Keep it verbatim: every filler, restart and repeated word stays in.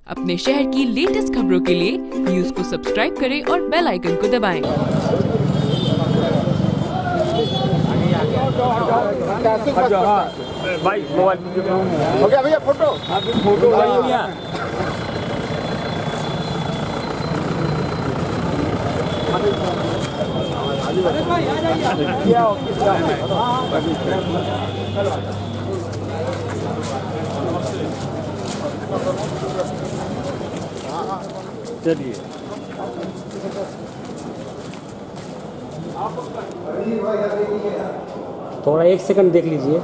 अपने शहर की लेटेस्ट खबरों के लिए न्यूज को सब्सक्राइब करें और बेल आइकन को दबाएं। भाई मोबाइल हो गया भैया फोटो फोटो हो गया। अरे भाई आ जाइए। चलिए थोड़ा एक सेकंड देख लीजिए।